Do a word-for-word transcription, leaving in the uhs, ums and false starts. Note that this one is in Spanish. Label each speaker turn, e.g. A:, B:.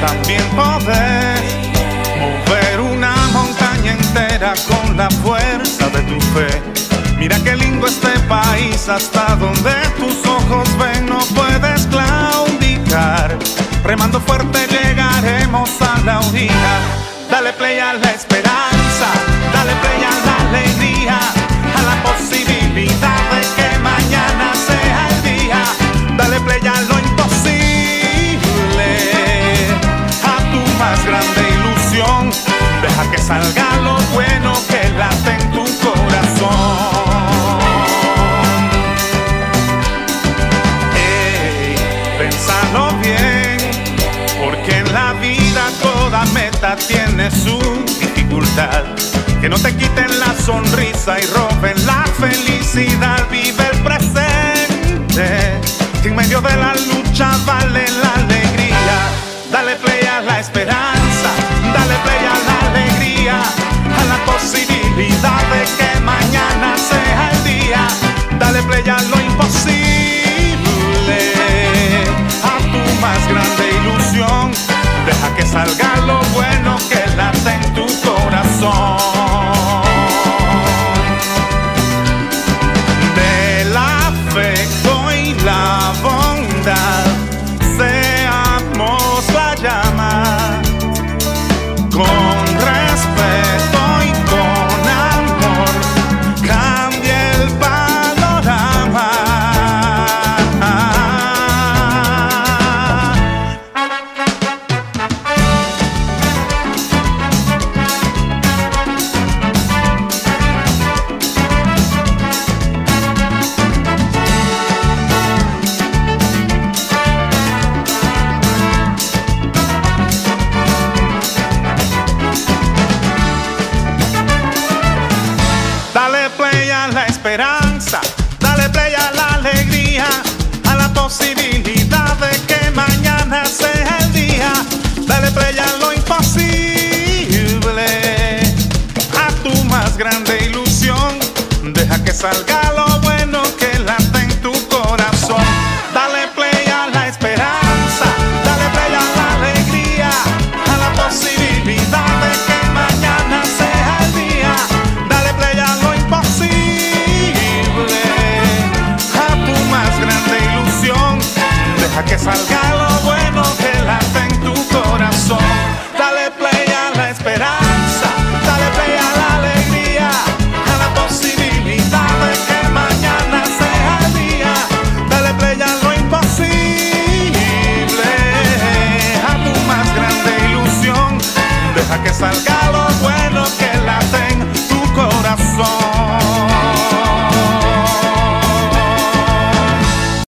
A: también poder mover una montaña entera con la fuerza de tu fe. Mira qué lindo este país, hasta donde tus ojos ven no puedes claudicar. Remando fuerte llegaremos a la orilla. Dale play a la esperanza, dale play a la alegría, a la posibilidad de que mañana sea el día. Dale play a lo imposible, a tu más grande ilusión. Deja que salga lo bueno que late en tu corazón. Hey, pénsalo bien, porque en la vida toda meta tiene su dificultad. Que no te quiten la sonrisa y roben la felicidad. Vive el presente, que en medio de la lucha vale la alegría. Dale play a la esperanza, dale play a la alegría, a la posibilidad de que mañana sea el día. Dale play a lo imposible, a tu más grande ilusión. Deja que salga lo bueno que late en tu corazón. Del afecto y la bondad seamos la llama, con respeto y con amor cambia el panorama. Dale play a la esperanza, dale play a la alegría, a la posibilidad de que mañana sea el día. Dale play a lo imposible, a tu más grande ilusión. Deja que salga